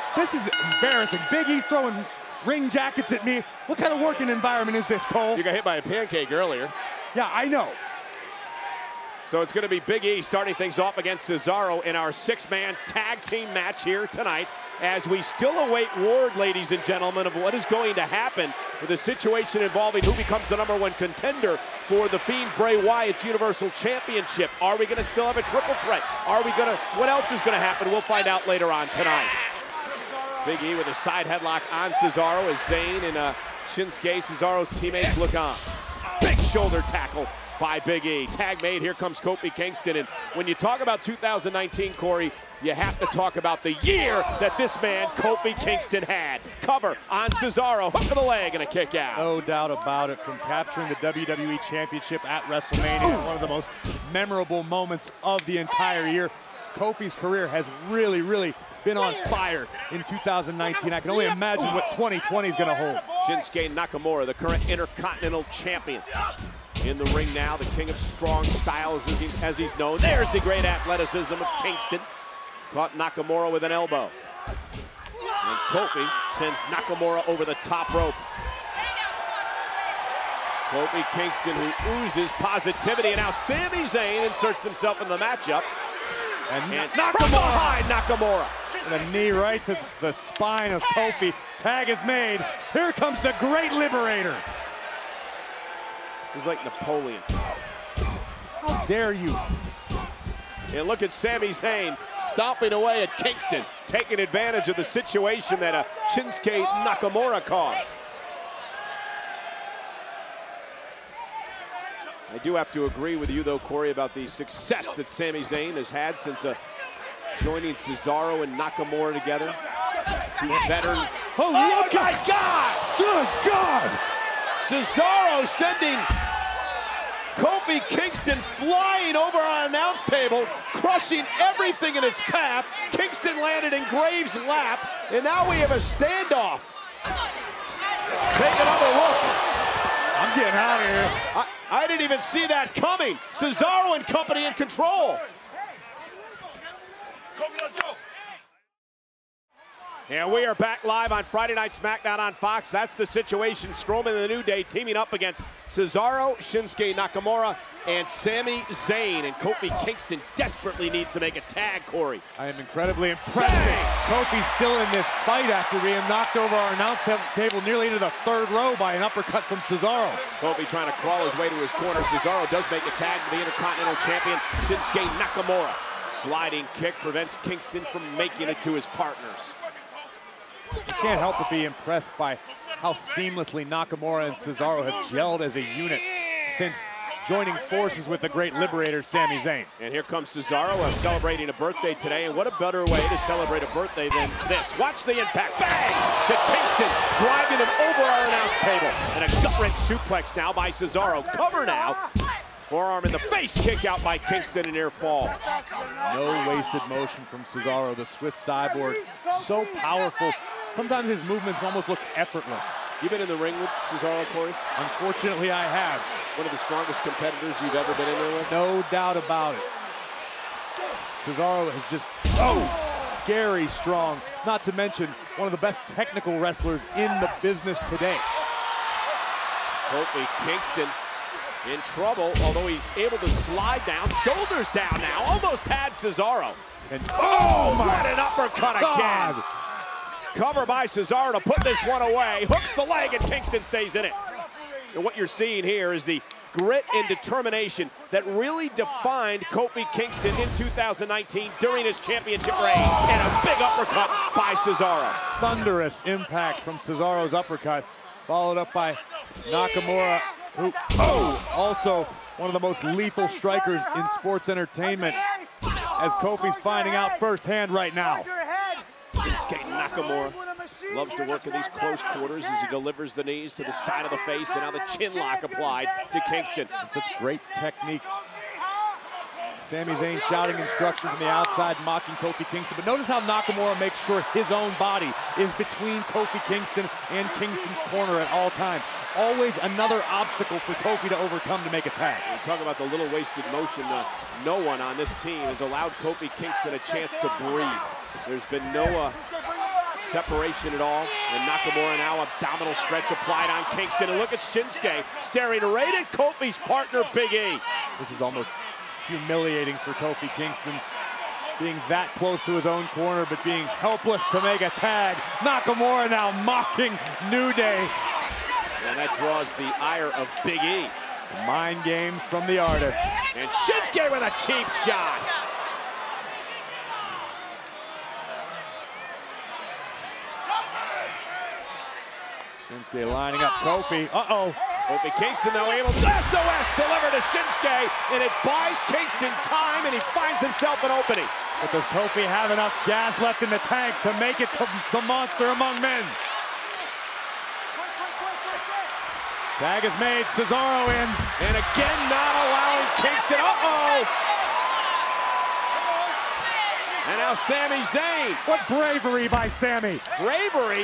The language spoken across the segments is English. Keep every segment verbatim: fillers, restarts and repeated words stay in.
This is embarrassing. Big E's throwing ring jackets at me. What kind of working environment is this, Cole? You got hit by a pancake earlier. Yeah, I know. So it's going to be Big E starting things off against Cesaro in our six-man tag team match here tonight, as we still await word, ladies and gentlemen, of what is going to happen with the situation involving who becomes the number one contender for the Fiend Bray Wyatt's Universal Championship. Are we going to still have a triple threat? Are we going to, what else is going to happen? We'll find out later on tonight. Big E with a side headlock on Cesaro as Zayn and uh, Shinsuke, Cesaro's teammates, look on. Big shoulder tackle by Big E. Tag made, here comes Kofi Kingston. And when you talk about two thousand nineteen, Corey, you have to talk about the year that this man, Kofi Kingston, had. Cover on Cesaro, hook of the leg and a kick out. No doubt about it, from capturing the W W E Championship at WrestleMania, one of the most memorable moments of the entire year. Kofi's career has really, really been on fire in two thousand nineteen. I can only imagine what twenty twenty is going to hold. Shinsuke Nakamura, the current Intercontinental Champion. In the ring now, the king of strong styles as, he, as he's known. There's the great athleticism of Kingston. Caught Nakamura with an elbow. And Kofi sends Nakamura over the top rope. Kofi Kingston, who oozes positivity, and now Sami Zayn inserts himself in the matchup. And, and Nakamura! From behind, Nakamura. And a knee right to the spine of Kofi. Tag is made. Here comes the Great Liberator. He's like Napoleon. How dare you? And look at Sami Zayn stomping away at Kingston, taking advantage of the situation that uh, Shinsuke Nakamura caused. I do have to agree with you, though, Corey, about the success that Sami Zayn has had since uh, joining Cesaro and Nakamura together. Two veteran. Oh, oh look my at God! Good God! Cesaro sending Kofi Kingston flying over our announce table, crushing everything in its path. Kingston landed in Graves' lap, and now we have a standoff. Take another look. I'm getting out of here. I, I didn't even see that coming. Cesaro and company in control. Kofi, let's go. And we are back live on Friday Night SmackDown on Fox. That's the situation. Strowman and the New Day teaming up against Cesaro, Shinsuke Nakamura, and Sami Zayn. And Kofi Kingston desperately needs to make a tag, Corey. I am incredibly impressed that Kofi's still in this fight after being knocked over our announce table nearly into the third row by an uppercut from Cesaro. Kofi trying to crawl his way to his corner. Cesaro does make a tag for the Intercontinental Champion, Shinsuke Nakamura. Sliding kick prevents Kingston from making it to his partners. Can't help but be impressed by how seamlessly Nakamura and Cesaro have gelled as a unit since joining forces with the Great Liberator, Sami Zayn. And here comes Cesaro uh, celebrating a birthday today, and what a better way to celebrate a birthday than this. Watch the impact. Bang! To Kingston, driving him over our announce table. And a gut-wrench suplex now by Cesaro. Cover now. Forearm in the face, kick out by Kingston, and near fall. No wasted motion from Cesaro, the Swiss cyborg. So powerful. Sometimes his movements almost look effortless. You been in the ring with Cesaro, Corey? Unfortunately, I have. One of the strongest competitors you've ever been in there with? No doubt about it. Cesaro is just, oh, scary strong. Not to mention, one of the best technical wrestlers in the business today. Kofi Kingston in trouble, although he's able to slide down, shoulders down now, almost had Cesaro. And oh, my what an uppercut God. Again. Cover by Cesaro to put this one away. Hooks the leg and Kingston stays in it. And what you're seeing here is the grit and determination that really defined Kofi Kingston in two thousand nineteen during his championship reign. And a big uppercut by Cesaro. Thunderous impact from Cesaro's uppercut, followed up by Nakamura, who, oh, also one of the most lethal strikers in sports entertainment, as Kofi's finding out firsthand right now. Shinsuke Nakamura loves to work in these close quarters as he delivers the knees to the side of the face, and now the chin lock applied to Kingston. And such great technique. Sami Zayn shouting instructions from the outside, mocking Kofi Kingston. But notice how Nakamura makes sure his own body is between Kofi Kingston and Kingston's corner at all times. Always another obstacle for Kofi to overcome to make a tag. We talk about the little wasted motion. Uh, no one on this team has allowed Kofi Kingston a chance to breathe. There's been no uh, separation at all. And Nakamura now abdominal stretch applied on Kingston. And look at Shinsuke staring right at Kofi's partner, Big E. This is almost humiliating for Kofi Kingston, being that close to his own corner, but being helpless to make a tag. Nakamura now mocking New Day. And that draws the ire of Big E. Mind games from the artist. And Shinsuke with a cheap shot. Shinsuke lining up Kofi. Uh-oh. Kofi Kingston, though, able to S O S deliver to Shinsuke, and it buys Kingston time, and he finds himself an opening. But does Kofi have enough gas left in the tank to make it to the monster among men? Tag is made, Cesaro in. And again, not allowing Kingston, uh-oh! And now Sami Zayn. What bravery by Sami. Bravery?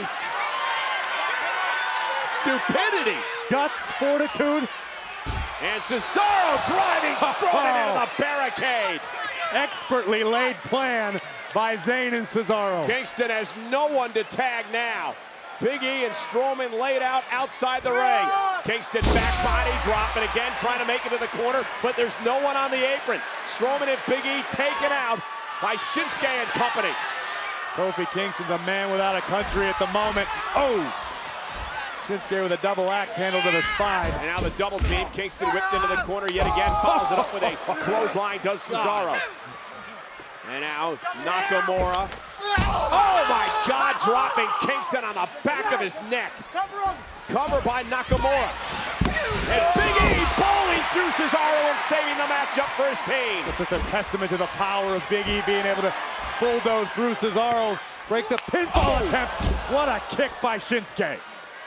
Stupidity. Guts, fortitude. And Cesaro driving Strowman oh. into the barricade. Expertly laid plan by Zayn and Cesaro. Kingston has no one to tag now. Big E and Strowman laid out outside the ring. Kingston back body drop, and again trying to make it to the corner, but there's no one on the apron. Strowman and Big E taken out by Shinsuke and company. Kofi Kingston's a man without a country at the moment. Oh! Shinsuke with a double axe handle to the spine. And now the double team. Kingston whipped into the corner yet again, follows it up with a clothesline, does Cesaro. And now Nakamura. Oh my God, dropping Kingston on the back of his neck. Cover by Nakamura. And Big E bowling through Cesaro and saving the matchup for his team. It's just a testament to the power of Big E being able to bulldoze through Cesaro, break the pinfall oh. attempt. What a kick by Shinsuke.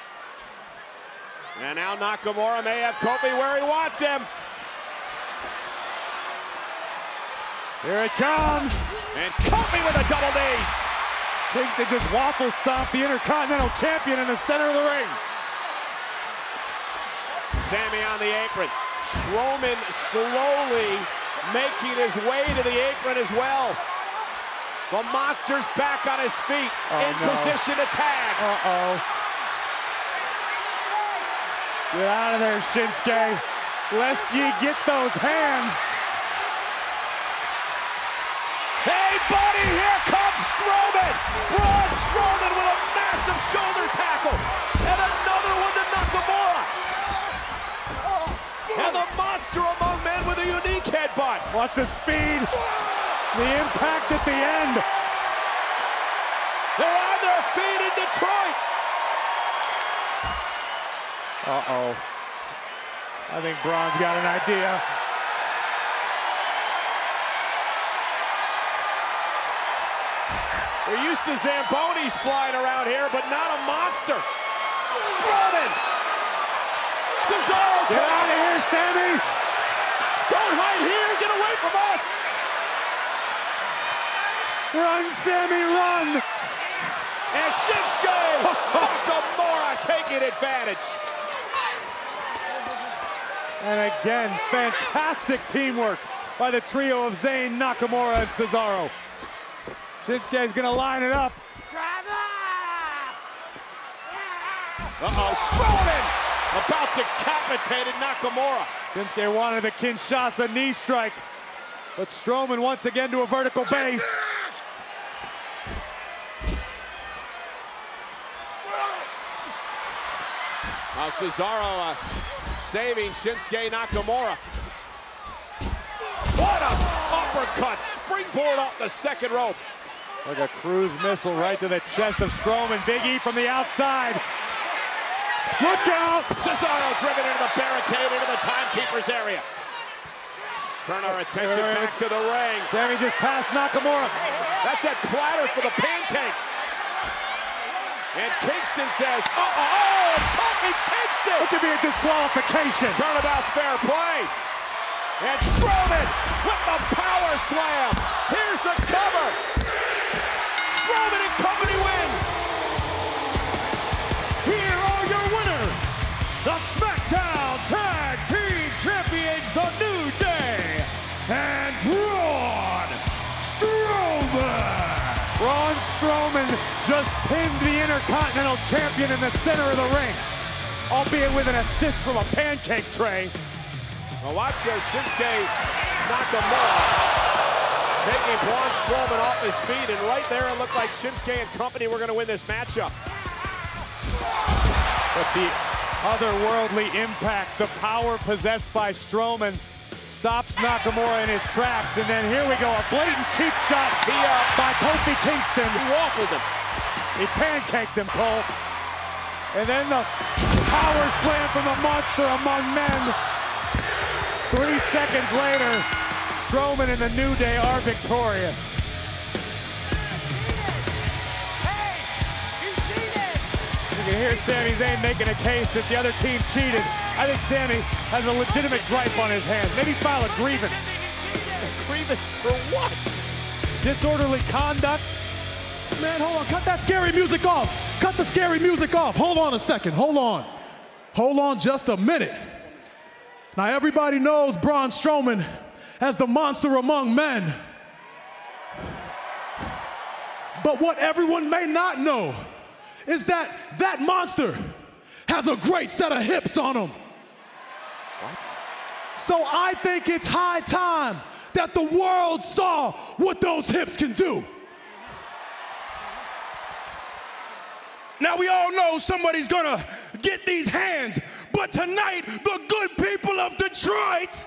And now Nakamura may have Kofi where he wants him. Here it comes. And Kofi with a double knees. Kingston just waffle stomped the Intercontinental Champion in the center of the ring. Sami on the apron. Strowman slowly making his way to the apron as well. The monster's back on his feet, oh, in no. position to tag. Uh-oh. Get out of there, Shinsuke. Lest ye get those hands. Hey, buddy, here comes Strowman. Braun Strowman with a massive shoulder tackle. And another one to Nakamura. And the monster among men with a unique headbutt. Watch the speed, the impact at the end. They're on their feet in Detroit. Uh-oh. I think Braun's got an idea. We're used to Zambonis flying around here, but not a monster. Strowman! Cesaro! Get out of here, Sami! Don't hide here! Get away from us! Run, Sami, run! And Shinsuke! Nakamura taking advantage. And again, fantastic teamwork by the trio of Zayn, Nakamura, and Cesaro. Shinsuke's gonna line it up. Uh-oh, Strowman about decapitated Nakamura. Shinsuke wanted the Kinshasa knee strike, but Strowman once again to a vertical base. Now Cesaro uh, saving Shinsuke Nakamura. What a uppercut, springboard off the second rope. Like a cruise missile right to the chest of Strowman. Big E from the outside. Look out! Cesaro driven into the barricade, into the timekeeper's area. Turn our attention back to the ring. Sami just passed Nakamura. That's that platter for the pancakes. And Kingston says, uh-oh, oh, Kofi Kingston! That should be a disqualification. Turnabout's fair play. And Strowman with the power slam. Here's the cover. Strowman and company win. Here are your winners, the SmackDown Tag Team Champions, The New Day, and Braun Strowman. Braun Strowman. Strowman just pinned the Intercontinental Champion in the center of the ring, albeit with an assist from a pancake tray. Well, watch uh, Shinsuke Nakamura taking Braun Strowman off his feet, and right there it looked like Shinsuke and company were going to win this matchup. But the otherworldly impact, the power possessed by Strowman, stops Nakamura in his tracks, and then here we go, a blatant cheap shot He, uh, by Kofi Kingston. He waffled him. He pancaked him, Cole. And then the power slam from the monster among men. Three seconds later, Strowman and the New Day are victorious. You can hear Sami Zayn making a case that the other team cheated. I think Sami has a legitimate gripe on his hands. Maybe file a grievance. A grievance for what? Disorderly conduct. Man, hold on, cut that scary music off. Cut the scary music off. Hold on a second, hold on. Hold on just a minute. Now everybody knows Braun Strowman as the monster among men. But what everyone may not know is that that monster has a great set of hips on him. What? So I think it's high time that the world saw what those hips can do. Now we all know somebody's gonna get these hands, but tonight the good people of Detroit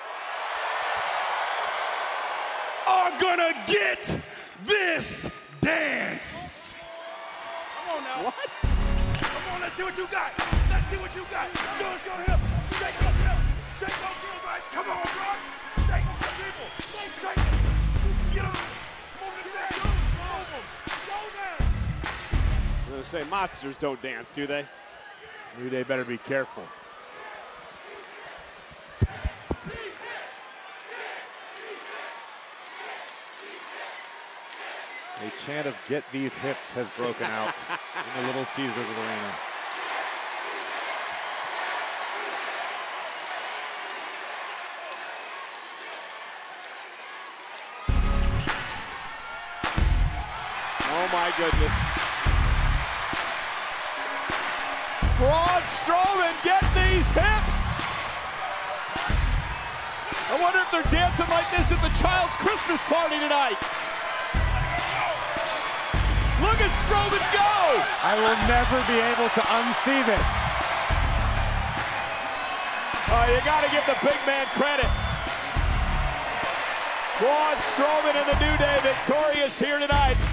are gonna get this dance. Come on now. What? Come on, let's see what you got. Let's see what you got. Show us your hip. Shake those hips. Shake those hips, right? Come on, bro. Shake them, people. Shake, shake them. Get them. Move it back. Move them. Show them. I'm going to say monsters don't dance, do they? New Day better be careful. A chant of "Get These Hips" has broken out in the Little Caesars Arena. Oh my goodness. Braun Strowman, get these hips! I wonder if they're dancing like this at the child's Christmas party tonight. Look at Strowman go! I will never be able to unsee this. Oh, you gotta give the big man credit. Braun Strowman and the New Day victorious here tonight.